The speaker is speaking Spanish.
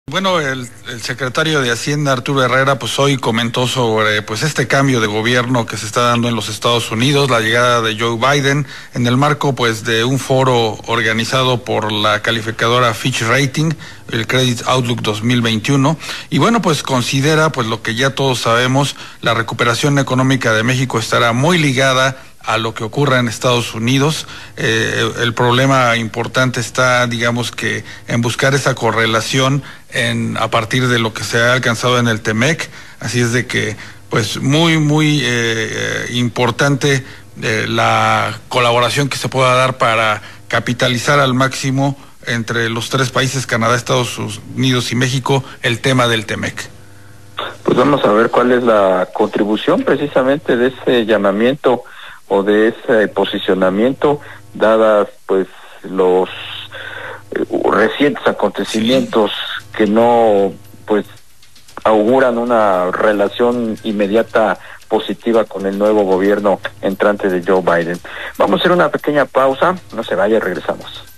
Bueno, el secretario de Hacienda, Arturo Herrera, pues hoy comentó sobre pues este cambio de gobierno que se está dando en los Estados Unidos, la llegada de Joe Biden, en el marco pues de un foro organizado por la calificadora Fitch Rating, el Credit Outlook 2021, y bueno, pues considera pues lo que ya todos sabemos, la recuperación económica de México estará muy ligada a lo que ocurra en Estados Unidos. El problema importante está, digamos que, en buscar esa correlación a partir de lo que se ha alcanzado en el TEMEC. Así es de que, pues, muy importante la colaboración que se pueda dar para capitalizar al máximo entre los tres países, Canadá, Estados Unidos y México, el tema del TEMEC. Pues vamos a ver cuál es la contribución precisamente de ese llamamiento o de ese posicionamiento, dadas pues los recientes acontecimientos que no pues auguran una relación inmediata positiva con el nuevo gobierno entrante de Joe Biden. Vamos a hacer una pequeña pausa, no se vaya, regresamos.